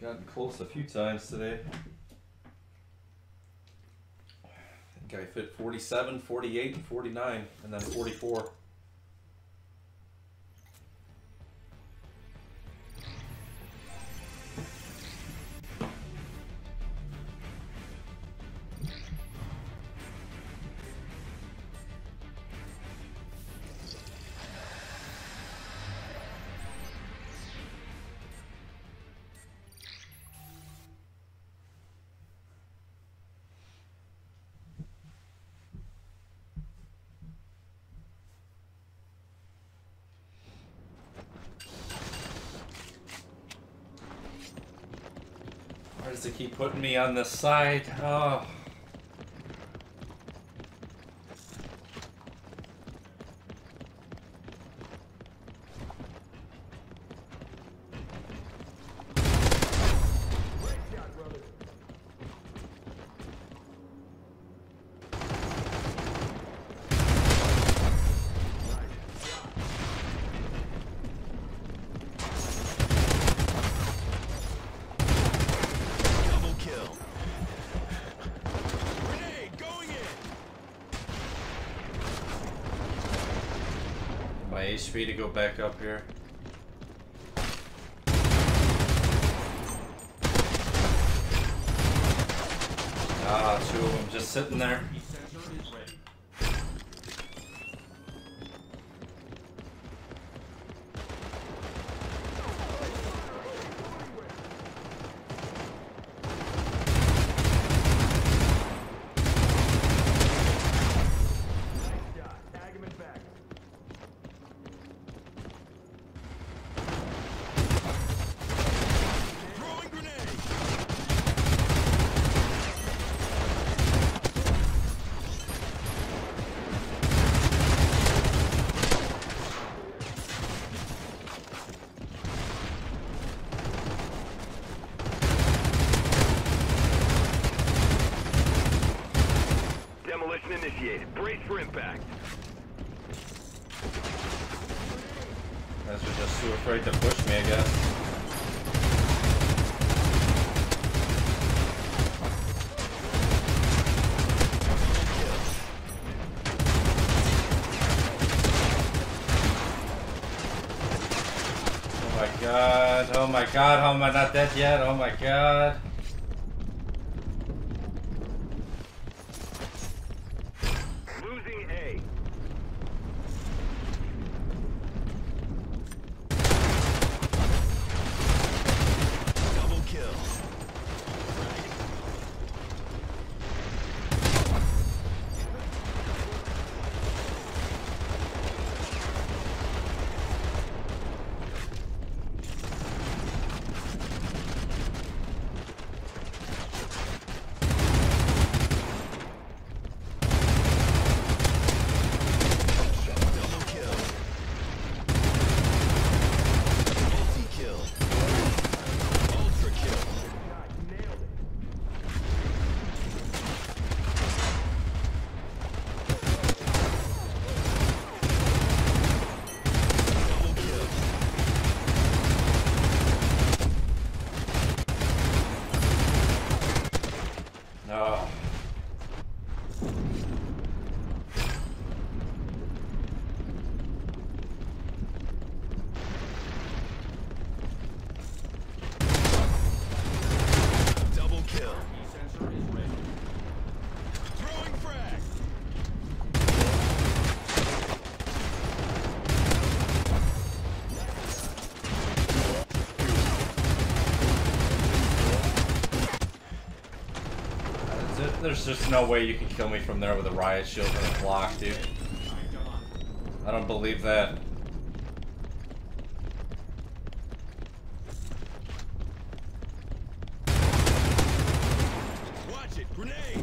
gotten close a few times today. I think I fit 47, 48, and 49, and then 44. Why does it keep putting me on this side? Oh. My HP to go back up here. Ah, two of them just sitting there. Initiated. Brace for impact. Guys are just too afraid to push me, I guess. Oh my god, oh my god, how am I not dead yet? Oh my god. There's just no way you can kill me from there with a riot shield and a block, dude. I don't believe that. Watch it! Grenade!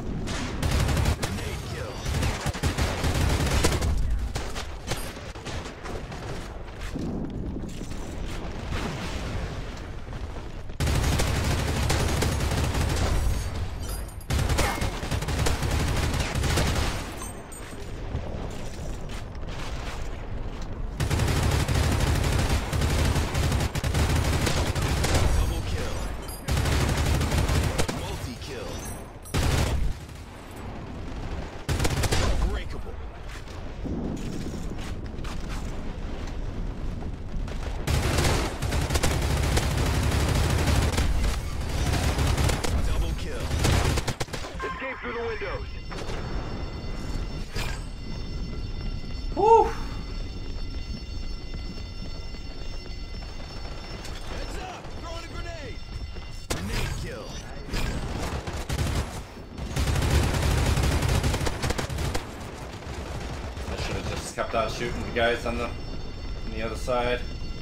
done shooting the guys on the other side.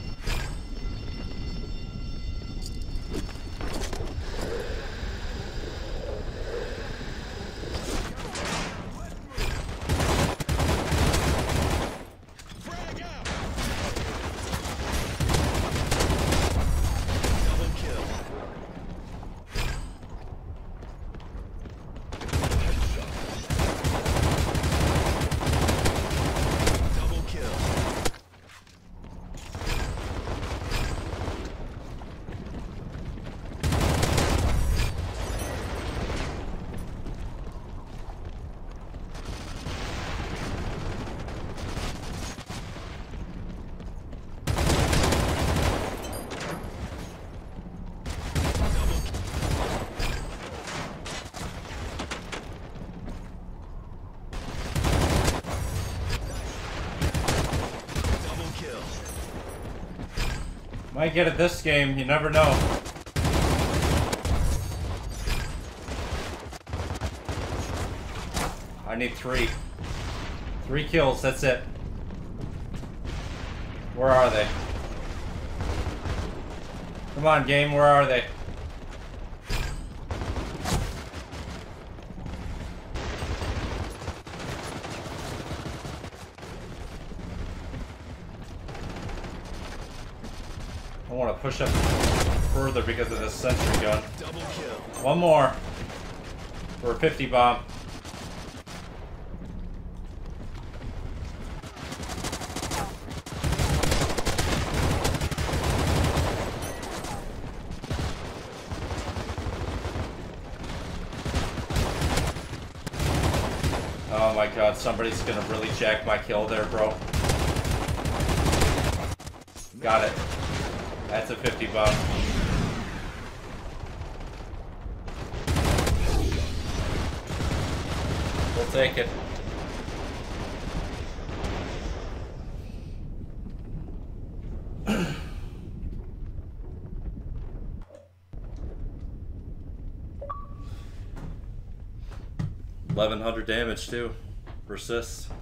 Might get it this game, you never know. I need 3. 3 kills, that's it. Where are they? Come on, game, where are they? I want to push up further because of this sentry gun. Double kill. One more for a 50 bomb. Oh my god, somebody's gonna really jack my kill there, bro. Got it. That's a 50 bomb. We'll take it. $1,100 damage too. Persists.